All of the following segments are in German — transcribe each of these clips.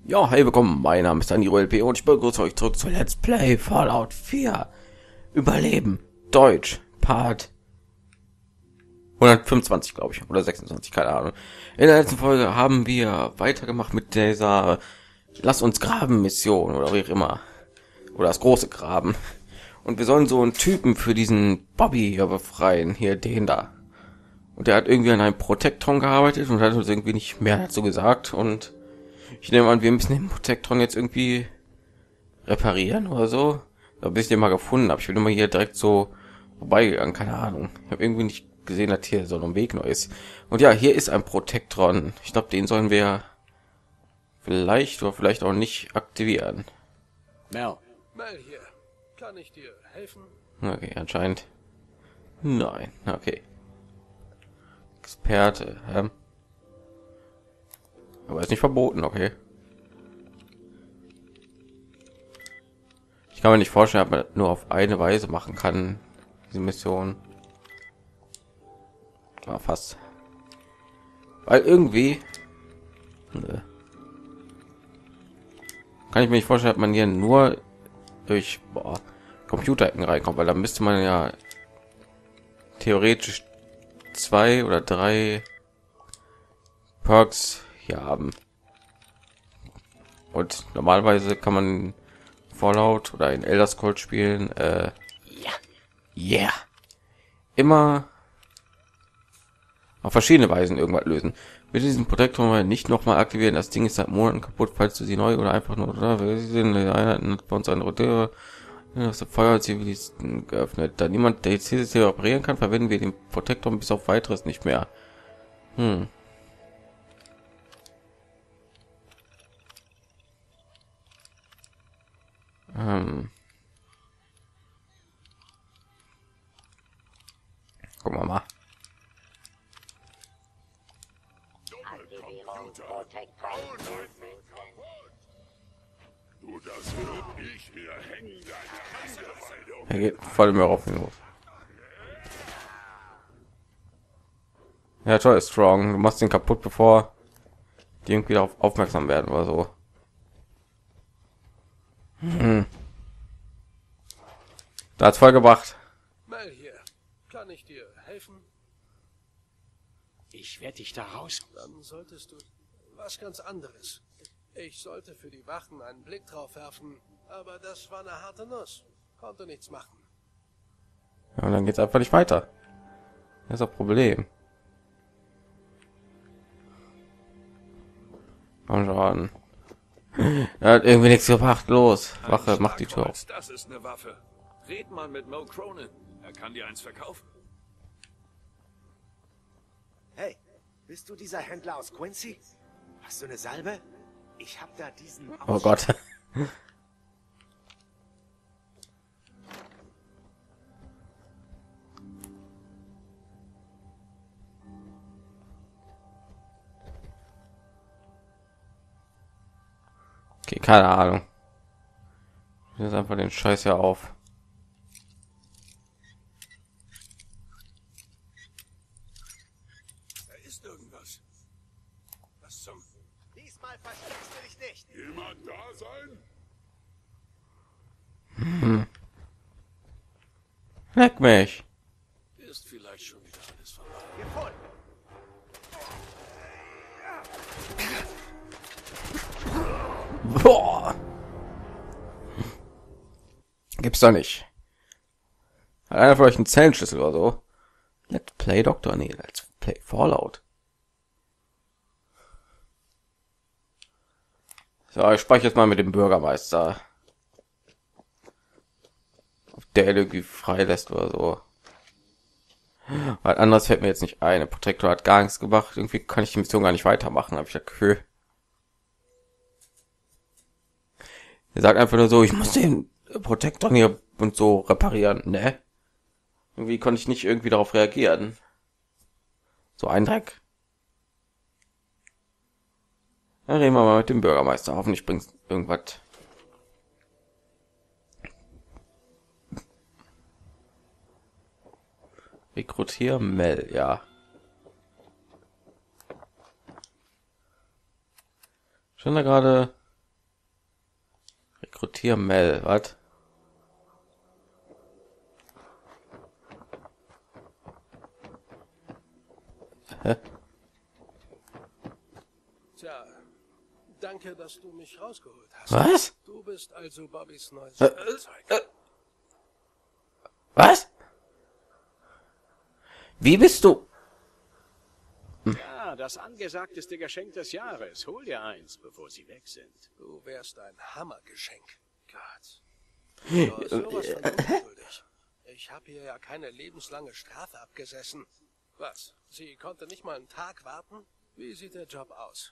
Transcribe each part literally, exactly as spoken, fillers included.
Ja, hey, willkommen. Mein Name ist Dani L P und ich begrüße euch zurück zu Let's Play Fallout vier. Überleben. Deutsch. Part hundertfünfundzwanzig, glaube ich. Oder sechsundzwanzig, keine Ahnung. In der letzten Folge haben wir weitergemacht mit dieser Lass uns graben Mission oder wie auch immer. Oder das große Graben. Und wir sollen so einen Typen für diesen Bobby hier befreien. Hier, den da. Und der hat irgendwie an einem Protektron gearbeitet und hat uns irgendwie nicht mehr dazu gesagt. Und ich nehme an, wir müssen den Protektron jetzt irgendwie reparieren oder so. Da bin ich den mal gefunden, aber ich bin immer hier direkt so vorbeigegangen, keine Ahnung. Ich habe irgendwie nicht gesehen, dass hier so ein Weg neu ist. Und ja, hier ist ein Protektron. Ich glaube, den sollen wir vielleicht oder vielleicht auch nicht aktivieren. Mel. Mel hier. Kann ich dir helfen? Okay, anscheinend. Nein, okay. Experte. Ähm. Aber ist nicht verboten, okay. Ich kann mir nicht vorstellen, ob man das nur auf eine Weise machen kann, diese Mission. Ja, fast. Weil irgendwie ne, kann ich mir nicht vorstellen, ob man hier nur durch boah, Computerhacken reinkommt, weil da müsste man ja theoretisch zwei oder drei Perks hier haben. Und normalerweise kann man Fallout oder in Elder Scrolls spielen, äh, ja, yeah, immer auf verschiedene Weisen irgendwas lösen. Mit diesem Protektor nicht noch mal aktivieren. Das Ding ist seit Monaten kaputt, falls du sie neu oder einfach nur oder wir sind Einheiten bei uns eine Route. Das Feuer Zivilisten geöffnet. Da niemand der C C C operieren kann, verwenden wir den Protektor bis auf weiteres nicht mehr. Hm. Ähm. Gucken wir mal. Er geht voll mehr auf ihn los. Ja, toll, strong. Du machst ihn kaputt, bevor die irgendwie darauf aufmerksam werden oder so. Hm. Da hat's voll gebracht. Mel hier. Kann ich dir helfen? Ich werde dich da raus. Dann solltest du was ganz anderes. Ich sollte für die Wachen einen Blick drauf werfen, aber das war eine harte Nuss. Konnte nichts machen. Ja, und dann geht's einfach nicht weiter. Das ist das Problem. Komm schon. Er hat irgendwie nichts gebracht. Los, Wache, mach die Tür auf. Das ist eine Waffe. Red mal mit Mo Cronin. Er kann dir eins verkaufen. Hey, bist du dieser Händler aus Quincy? Hast du eine Salbe? Ich hab da diesen... Oh Gott. Okay, keine Ahnung. Jetzt einfach den Scheiß hier auf. Da ist irgendwas. Was zum... Diesmal versteckst du dich nicht. Jemand da sein? Hm. Leck mich. Ist vielleicht schon wieder alles vorbei. Gefunden. Boah. Gibt's doch nicht. Hat einer von euch einen Zellenschlüssel oder so? Let's Play Doktor, nee, Let's Play Fallout. So, ich spreche jetzt mal mit dem Bürgermeister. Ob der irgendwie freilässt oder so. Weil anders fällt mir jetzt nicht ein. Der Protektor hat gar nichts gemacht. Irgendwie kann ich die Mission gar nicht weitermachen, habe ich das Gefühl. Er sagt einfach nur so, ich muss den Protektor hier und so reparieren, ne? Irgendwie konnte ich nicht irgendwie darauf reagieren. So ein Dreck. Dann reden wir mal mit dem Bürgermeister. Hoffentlich bringt irgendwas. Rekrutier Mel, ja. Schon da gerade Rekrutier Mel, was? Tja, danke, dass du mich rausgeholt hast. Was? Du bist also Bobbys neues Äh, Werkzeug. äh, Was? Wie bist du? Ja, das angesagteste Geschenk des Jahres. Hol dir eins, bevor sie weg sind. Du wärst ein Hammergeschenk. Gott. Du bist sowas von ungeduldig. Ich habe hier ja keine lebenslange Strafe abgesessen. Was? Sie konnte nicht mal einen Tag warten? Wie sieht der Job aus?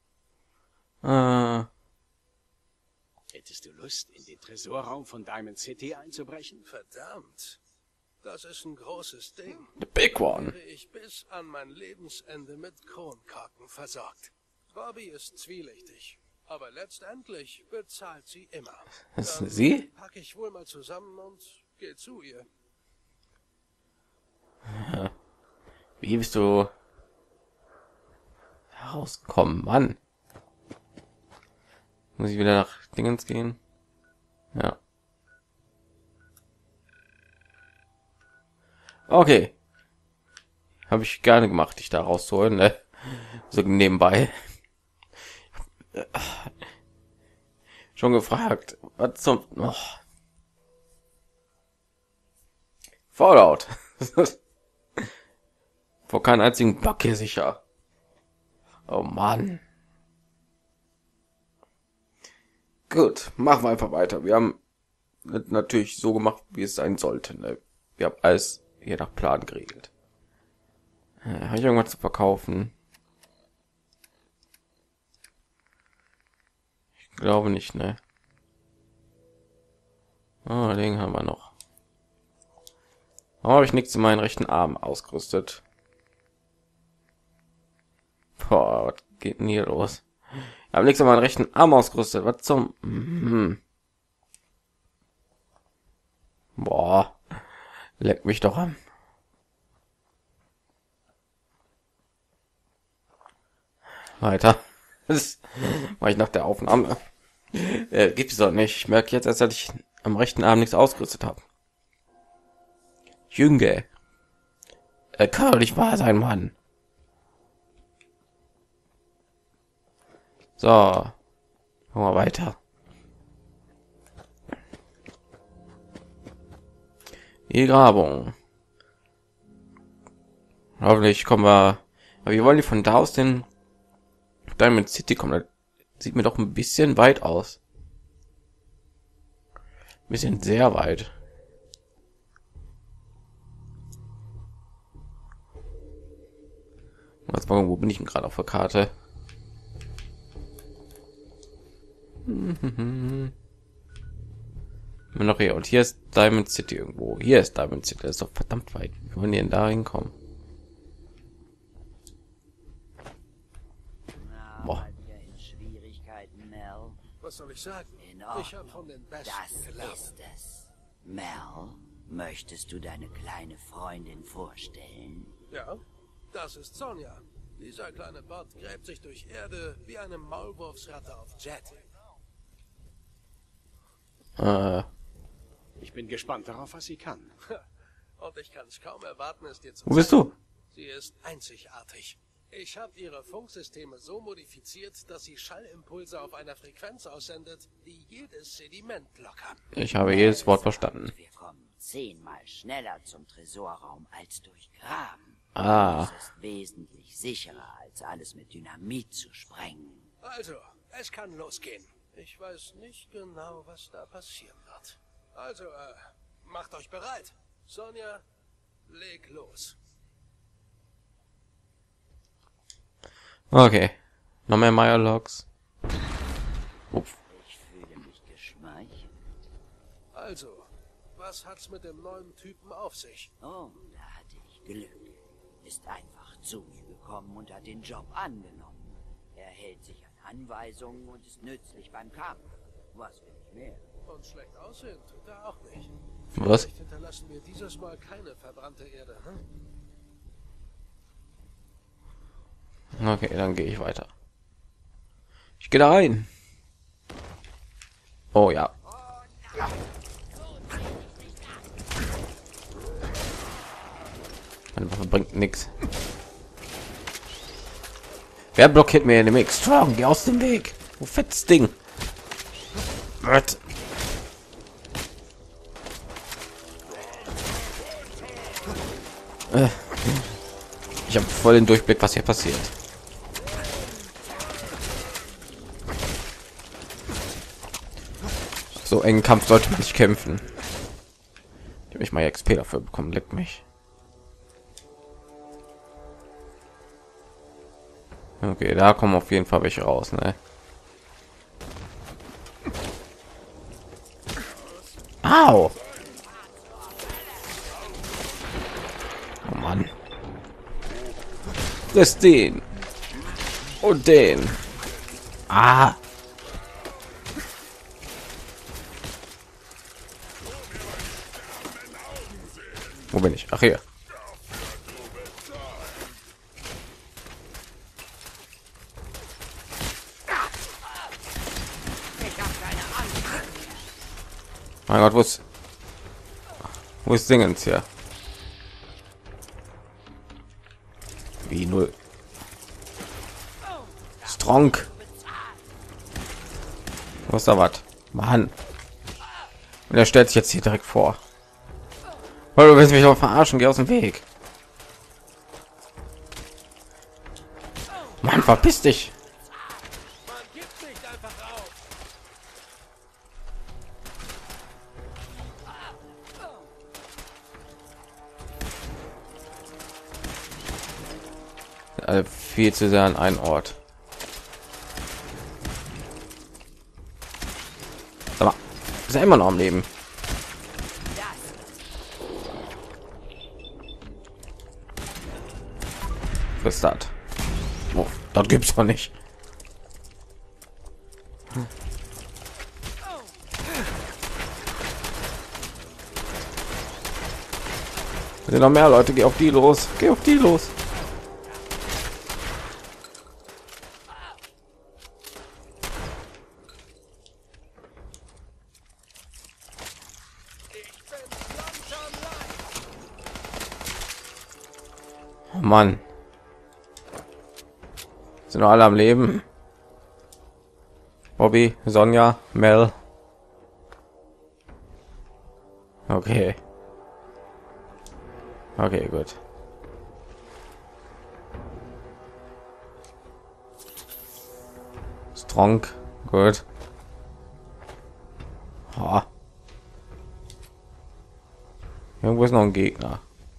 Äh, Hättest du Lust, in den Tresorraum von Diamond City einzubrechen? Verdammt. Das ist ein großes Ding. the big one. Wäre ich bis an mein Lebensende mit Kronkorken versorgt. Bobby ist zwielichtig, aber letztendlich bezahlt sie immer. Das Dann ist sie? packe ich wohl mal zusammen und gehe zu ihr. Wie bist du herausgekommen, Mann? Muss ich wieder nach Dingens gehen? Ja. Okay. Habe ich gerne gemacht, dich da rauszuholen, ne? So nebenbei. Schon gefragt. Was zum... Oh. Fallout. Vor keinen einzigen Block hier sicher. Oh Mann. Gut, machen wir einfach weiter. Wir haben natürlich so gemacht, wie es sein sollte. Ne? Wir haben alles je nach Plan geregelt. Äh, Habe ich irgendwas zu verkaufen? Ich glaube nicht, ne? Oh, den haben wir noch. Warum habe ich nichts in meinen rechten Arm ausgerüstet? Boah, was geht denn hier los? Ich habe nichts in meinen rechten Arm ausgerüstet. Was zum... Hm. Boah. Leck mich doch an. Weiter. Das mache ich nach der Aufnahme. Äh, gibt es doch nicht. Ich merke jetzt erst, dass ich am rechten Arm nichts ausgerüstet habe. Jünge. Er kann doch nicht wahr sein, Mann. So. Machen wir weiter. Die Grabung. Hoffentlich kommen wir... Aber wir wollen die von da aus den Diamond City kommen. Das sieht mir doch ein bisschen weit aus. Ein bisschen sehr weit. Jetzt mal, wo bin ich denn gerade auf der Karte? Immer noch hier. Und hier ist Diamond City irgendwo. Hier ist Diamond City. Das ist doch verdammt weit. Wie wollen die denn da hinkommen? Boah. In Schwierigkeiten, Mel. Was soll ich sagen? In Ich habe von den Besten Das gelernt. ist es. Mel, möchtest du deine kleine Freundin vorstellen? Ja, das ist Sonja. Dieser kleine Bot gräbt sich durch Erde wie eine Maulwurfsratte auf Jet. Äh, Ich bin gespannt darauf, was sie kann. Und ich kann es kaum erwarten, es dir zu wo bist du? Sie ist einzigartig. Ich habe ihre Funksysteme so modifiziert, dass sie Schallimpulse auf einer Frequenz aussendet, die jedes Sediment lockern. Ich habe jedes Wort verstanden. Wir kommen zehnmal schneller zum Tresorraum als durch Graben. Ah, Es ist wesentlich sicherer, als alles mit Dynamit zu sprengen. Also, es kann losgehen. Ich weiß nicht genau, was da passieren wird. Also, äh, macht euch bereit. Sonja, leg los. okay. Noch mehr Meyer-Logs. Uff. Ich fühle mich geschmeichelt. Also, was hat's mit dem neuen Typen auf sich? Oh, da hatte ich Glück. Ist einfach zu mir gekommen und hat den Job angenommen. Er hält sich an Anweisungen und ist nützlich beim Kampf. Was will ich mehr? Und schlecht aussehen tut er auch nicht. Was? Vielleicht hinterlassen wir dieses Mal keine verbrannte Erde, hm? Okay, dann gehe ich weiter. Ich gehe da rein. Oh ja. Meine Waffe bringt nichts. Wer blockiert mir den Weg? Strong, geh aus dem Weg. Wo fettes Ding. Was? Äh. Ich habe voll den Durchblick, was hier passiert. So engen Kampf sollte man nicht kämpfen. Ich habe ich mal X P dafür bekommen, leckt mich. Okay, da kommen auf jeden Fall welche raus, ne? Au! Oh Mann. Das den. Und den. Ah. Wo bin ich? Ach, hier. Mein Gott, wo ist wo ist Dingens hier? Wie null. Strong. Was da was? Mann. Und er stellt sich jetzt hier direkt vor. Weil du willst mich doch verarschen, geh aus dem Weg. Mann, verpiss dich. Man gibt nicht einfach auf. Also viel zu sehr an einen Ort. Sag mal, ist er immer noch am Leben? Was ist das? Oh, das gibt's doch nicht. Es sind noch mehr Leute, geh auf die los, geh auf die los. Oh Mann. Sind noch alle am Leben? Bobby, Sonja, Mel. Okay. Okay, gut. Strong, gut. Oh. Irgendwo ist noch ein Gegner.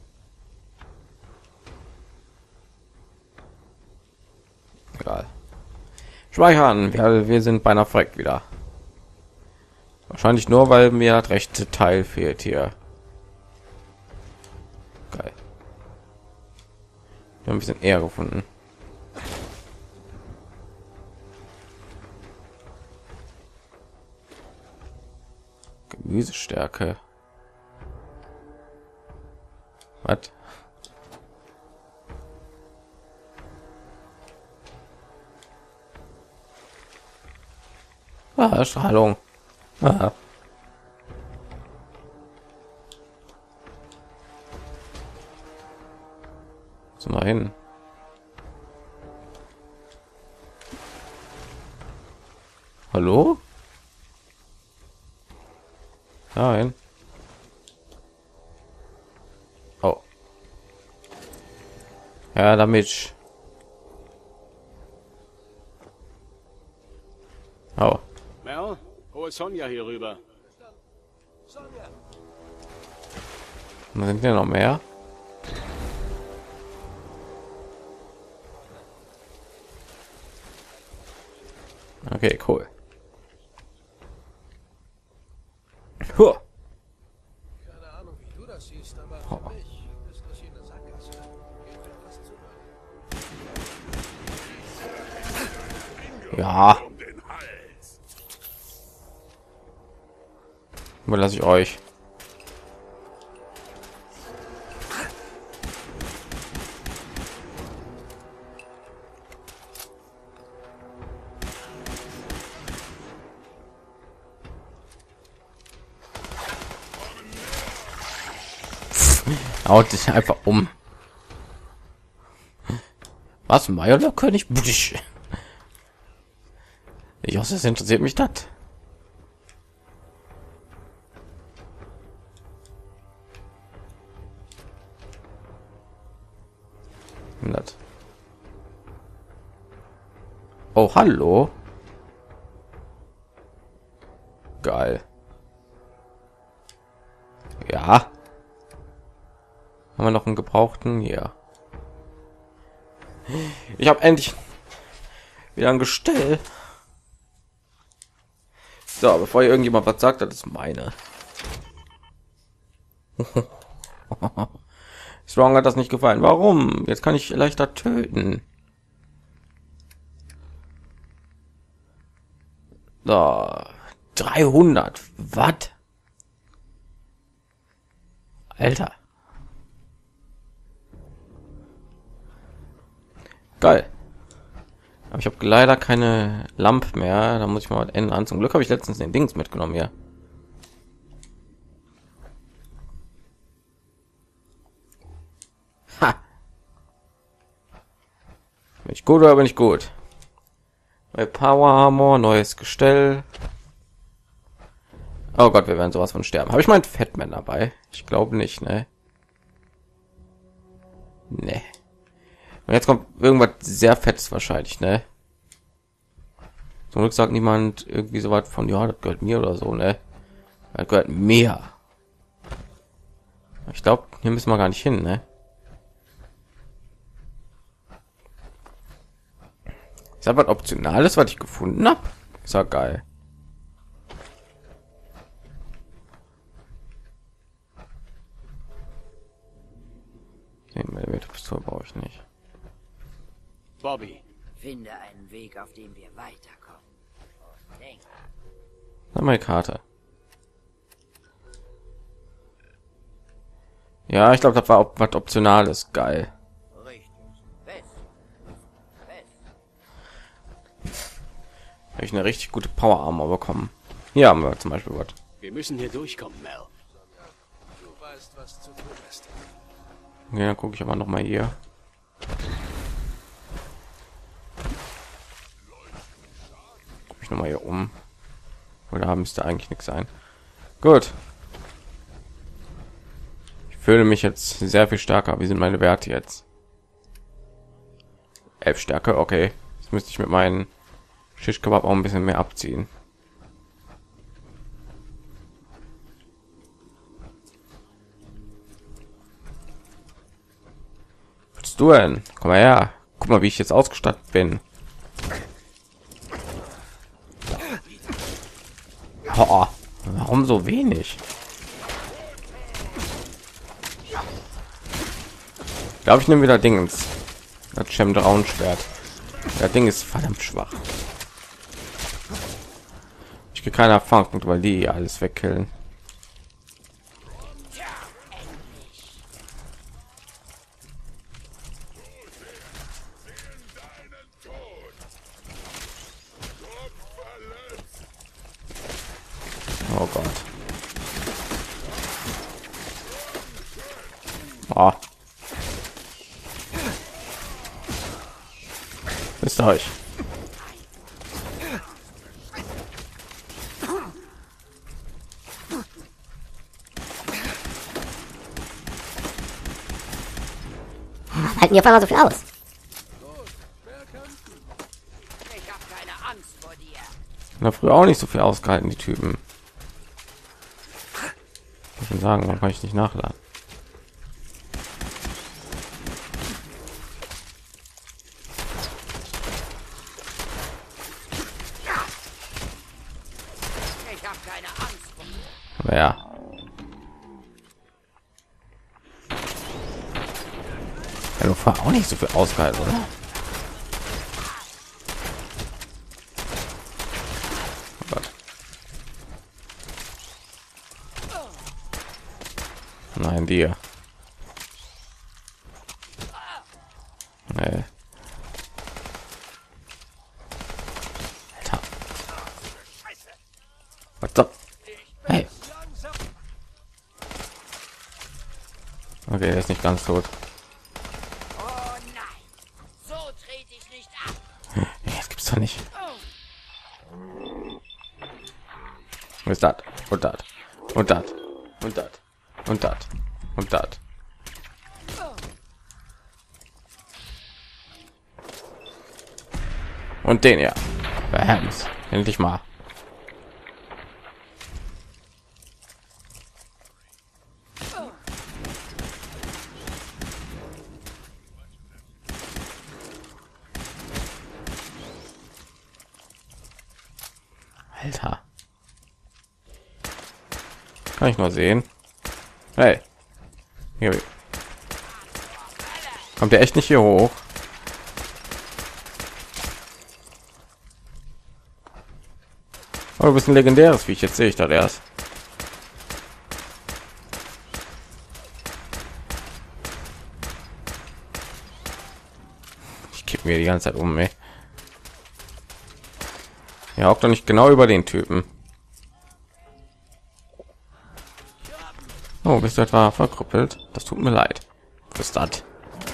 Egal. Speichern. Wir, wir sind beinahe verreckt wieder. Wahrscheinlich nur, weil mir das rechte Teil fehlt hier. Geil. Wir haben ein bisschen eher gefunden. Gemüsestärke. Was? Ah, Strahlung. Ah. So mal hin. Hallo? Nein. Oh. Ja, damit. Oh. Mel, hol Sonja hier rüber. Sonja, Sind hier noch mehr? Okay, cool. Huh. keine Ahnung, wie du das siehst, aber Oh. für mich ist das hier eine Sackgasse. Geht mir fast zu weit. Ja. Überlasse ich euch. Haut sich einfach um. Was, Major König? Ich hoffe, es interessiert mich das. Das. Oh, hallo. Geil. Ja. Haben wir noch einen gebrauchten hier? Ich habe endlich wieder ein Gestell. So, bevor irgendjemand was sagt, das ist meine. Strong hat das nicht gefallen. Warum? Jetzt kann ich leichter töten. So, dreihundert. Was? Alter. Geil. Aber ich habe leider keine Lampe mehr. Da muss ich mal ändern. Zum Glück habe ich letztens den Dings mitgenommen hier. Ha. Bin ich gut oder bin ich gut? Bei Power Armor, neues Gestell. Oh Gott, wir werden sowas von sterben. Habe ich meinen Fatman dabei? Ich glaube nicht, ne? Ne. Und jetzt kommt irgendwas sehr fettes wahrscheinlich, ne? Zum Glück sagt niemand irgendwie so weit von, ja, das gehört mir oder so, ne? Das gehört mir. Ich glaube, hier müssen wir gar nicht hin, ne? Ist aber was Optionales, was ich gefunden habe. Ist ja geil. Den Pistole brauche ich nicht. Bobby. Finde einen Weg, auf dem wir weiterkommen. Denk. Na, meine Karte. Ja, ich glaube, das war auch was Optionales. Geil. Richtig. Best. Best. Habe ich eine richtig gute Power Armor bekommen. Hier haben wir zum Beispiel was. Wir müssen hier durchkommen, Mel. Du weißt, was zu tun ist. Ja, dann gucke ich aber noch mal hier. Guck ich noch mal hier um. Oder müsste eigentlich nichts sein. Gut. Ich fühle mich jetzt sehr viel stärker. Wie sind meine Werte jetzt? Elf Stärke, okay. Jetzt müsste ich mit meinen Shish-Kebab auch ein bisschen mehr abziehen. Was du denn? Komm mal her. Guck mal, wie ich jetzt ausgestattet bin. Oh, warum so wenig? Ich glaube, ich nehme wieder Dingens. Das Chemtraun-Schwert. Das Ding ist verdammt schwach. Ich kriege keine Erfahrungspunkte, weil die alles wegkillen. Oh Gott. Oh. Ist euch. Halten die auf einmal so viel aus? Ich hab keine Angst vor dir. Na, früher auch nicht so viel ausgehalten, die Typen. Ich kann sagen, warum kann ich nicht nachladen? Ich hab keine Angst vor dir. Aber ja. Ja, du war auch nicht so viel ausgehalten, oder? Oh Gott. Nein, dir. Nee. Alter. Was so? Hey. Okay, er ist nicht ganz tot. Oh nein, so trete ich nicht ab. Ja, das gibt's doch nicht. Was ist das? Und das. Und das. Und das. Und das. Und das. Und den ja. Bams. Endlich mal. Alter. Kann ich nur sehen. Hey. Hier. Kommt der echt nicht hier hoch? Oh, du bist ein legendäres Viech, jetzt sehe ich das erst. Ich kipp mir die ganze Zeit um, ey. Ja, auch doch nicht genau über den Typen. Oh, bist du etwa verkrüppelt? Das tut mir leid. Was ist das?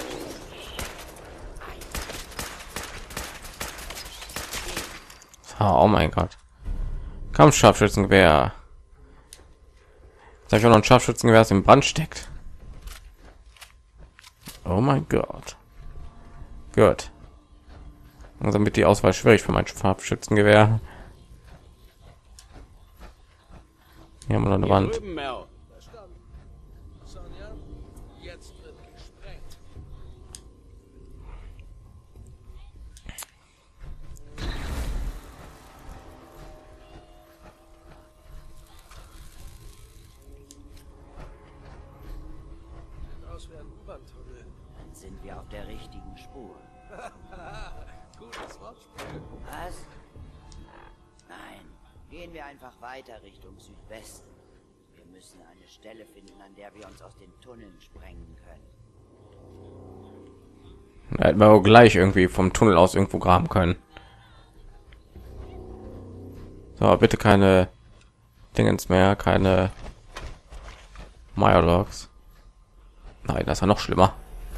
Oh mein Gott. Kampfscharfschützengewehr. Jetzt habe ich auch noch ein Scharfschützengewehr, das im Brand steckt. Oh mein Gott. Gut. Also damit die Auswahl schwierig für mein Scharfschützengewehr. Hier haben wir noch eine Hier Wand. drüben, Mel. Verstanden. Sonja, jetzt wird gesprengt. Sieht aus wie ein U-Bahn-Tunnel. Dann sind wir auf der richtigen Spur. Gutes Wortspiel. Was? Nein, gehen wir einfach weiter Richtung Südwesten. Wir müssen eine Stelle finden, an der wir uns aus den Tunneln sprengen können. Da hätten wir auch gleich irgendwie vom Tunnel aus irgendwo graben können. So, bitte keine Dingens mehr, keine Mirelocks. Nein, das war noch schlimmer.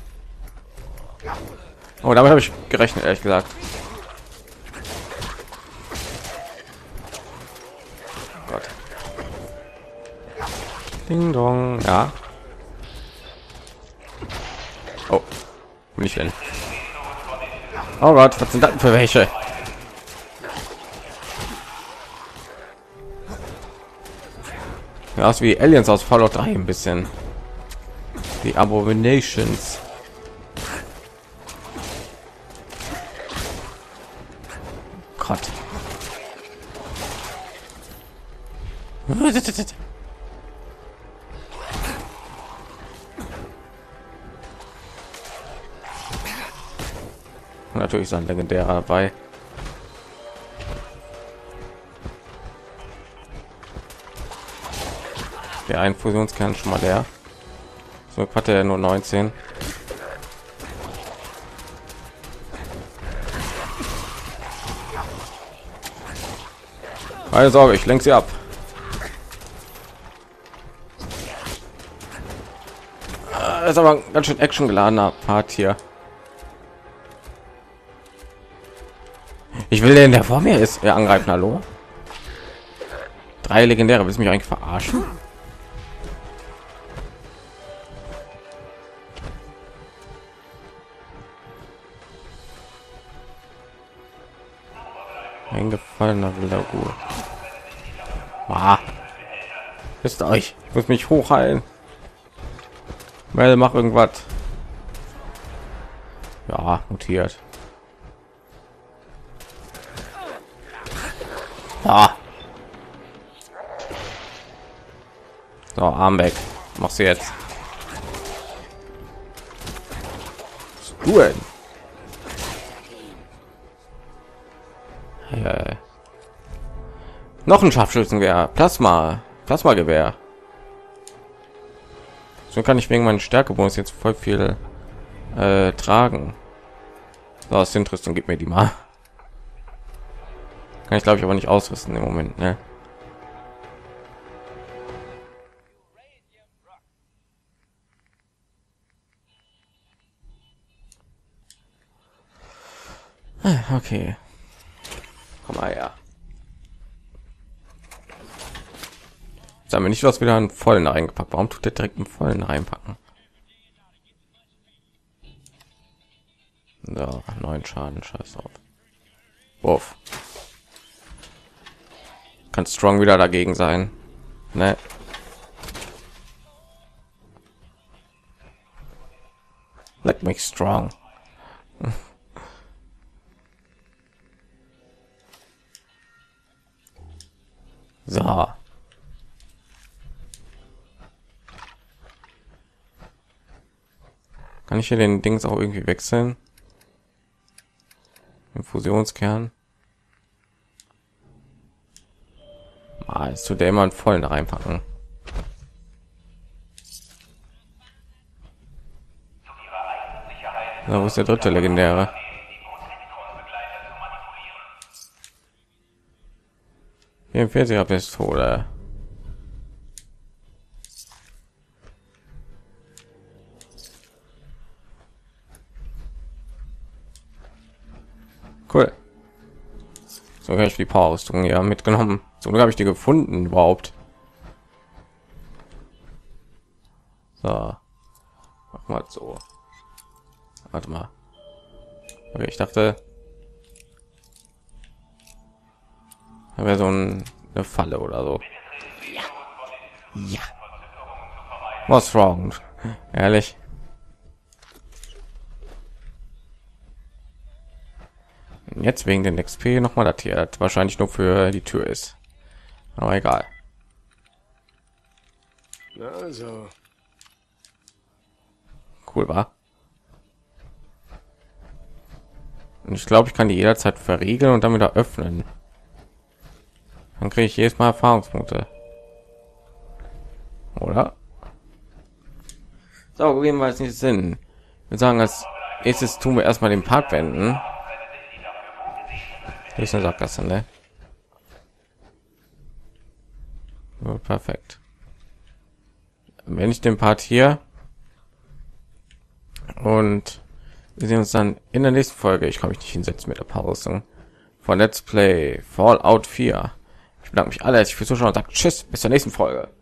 Oh, damit habe ich gerechnet, ehrlich gesagt. Oh Gott. Ding dong, ja. Oh, bin ich denn? Oh Gott, was sind das denn für welche? Ja, aus wie Aliens aus Fallout drei ein bisschen. Die Abominations. Gott. Natürlich ist ein legendärer dabei. Der ein Fusionskern schon mal der. So hat er nur neunzehn. Keine Sorge, ich lenke sie ab. Das ist aber ein ganz schön Action geladener Part hier. Ich will den, der vor mir ist, ja, angreifen. Hallo? Drei legendäre, willst du mich eigentlich verarschen? Eingefallener wilder Ruhe. Ah. Wisst euch, ich muss mich hochheilen. Weil mach irgendwas. Ja, mutiert. Ah. So, Arm weg. Machst du jetzt. Cool. Ja. Noch ein Scharfschützengewehr. Plasma. Plasmagewehr. So kann ich wegen meinen Stärkebonus jetzt voll viel äh, tragen. So, aus Interesse, gib mir die mal. Kann ich glaube ich aber nicht ausrüsten im Moment, ne? Okay. Komm mal her. Sagen wir nicht, was wieder einen vollen reingepackt. Warum tut der direkt einen vollen reinpacken? So, neun Schaden, scheiß auf. Wurf. Kann Strong wieder dagegen sein. Ne? Let me strong. So. Kann ich hier den Dings auch irgendwie wechseln? Den Fusionskern. Ah, jetzt tut der immer einen vollen reinpacken. So, wo ist der dritte legendäre? vierundvierziger Pistole. Cool. So habe ich die Power-Rüstung ja mitgenommen. So habe ich die gefunden überhaupt. So. Mach mal so. Warte mal. Okay, ich dachte, da wäre so ein, eine Falle oder so. Ja. Ja. Was wrong? Ehrlich. Jetzt wegen den X P noch mal datiert, wahrscheinlich nur für die Tür ist, aber egal. Also cool, war. Und ich glaube, ich kann die jederzeit verriegeln und dann wieder öffnen. Dann kriege ich jedes Mal Erfahrungspunkte, oder? So, geben wir jetzt nicht Sinn. Wir sagen, als erstes tun wir erstmal den Part wenden. Hier ist eine Sackgasse, ne? Oh, perfekt. Wenn ich den Part hier und wir sehen uns dann in der nächsten Folge. Ich kann mich nicht hinsetzen mit der Pause von Let's Play Fallout vier. Ich bedanke mich alle herzlich fürs Zuschauen und sage Tschüss, bis zur nächsten Folge.